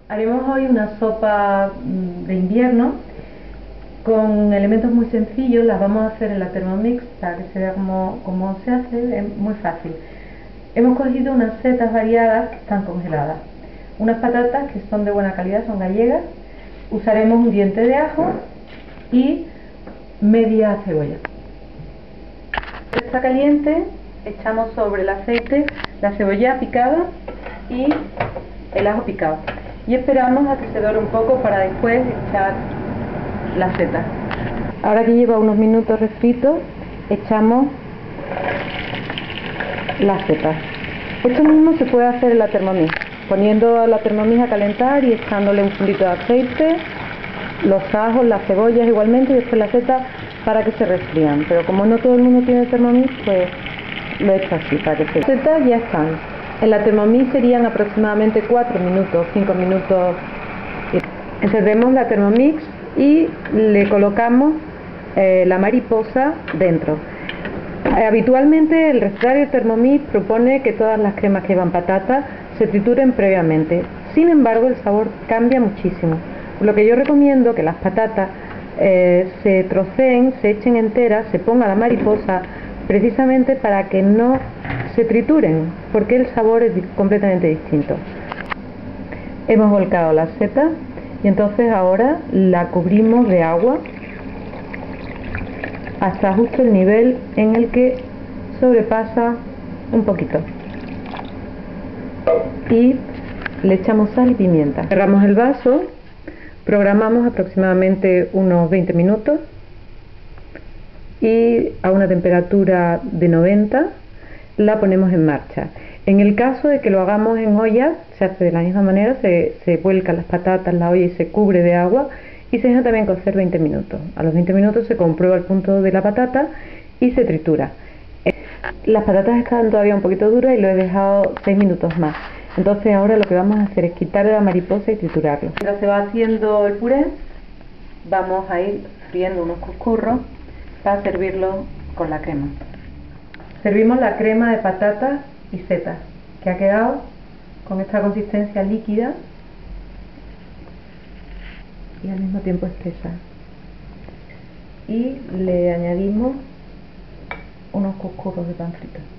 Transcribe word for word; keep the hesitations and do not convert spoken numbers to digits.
Haremos hoy una sopa de invierno con elementos muy sencillos. Las vamos a hacer en la Thermomix para que se vea cómo, cómo se hace. Es muy fácil. Hemos cogido unas setas variadas que están congeladas, unas patatas que son de buena calidad, son gallegas. Usaremos un diente de ajo y media cebolla. Está caliente, echamos sobre el aceite la cebolla picada y el ajo picado y esperamos a que se dore un poco para después echar la seta. Ahora que lleva unos minutos refrito, echamos la seta. Esto mismo se puede hacer en la Thermomix, poniendo la Thermomix a calentar y echándole un puntito de aceite, los ajos, las cebollas igualmente y después la seta para que se resfrían. Pero como no todo el mundo tiene Thermomix, pues lo he hecho así para que se... Las setas ya están. En la Thermomix serían aproximadamente cuatro minutos, cinco minutos. Encendemos la Thermomix y le colocamos eh, la mariposa dentro. Eh, habitualmente el recetario de Thermomix propone que todas las cremas que llevan patatas se trituren previamente. Sin embargo, el sabor cambia muchísimo. Por lo que yo recomiendo que las patatas eh, se troceen, se echen enteras, se ponga la mariposa, precisamente para que no se trituren, porque el sabor es completamente distinto. Hemos volcado la seta y entonces ahora la cubrimos de agua hasta justo el nivel en el que sobrepasa un poquito y le echamos sal y pimienta. Cerramos el vaso, programamos aproximadamente unos veinte minutos y a una temperatura de noventa la ponemos en marcha. En el caso de que lo hagamos en olla, se hace de la misma manera, se, se vuelcan las patatas en la olla y se cubre de agua y se deja también cocer veinte minutos. A los veinte minutos se comprueba el punto de la patata y se tritura. Las patatas están todavía un poquito duras y lo he dejado seis minutos más. Entonces ahora lo que vamos a hacer es quitarle la mariposa y triturarlo. Mientras se va haciendo el puré, vamos a ir friendo unos cuscurros para servirlo con la crema. Servimos la crema de patatas y setas, que ha quedado con esta consistencia líquida y al mismo tiempo espesa. Y le añadimos unos cuscurros de pan frito.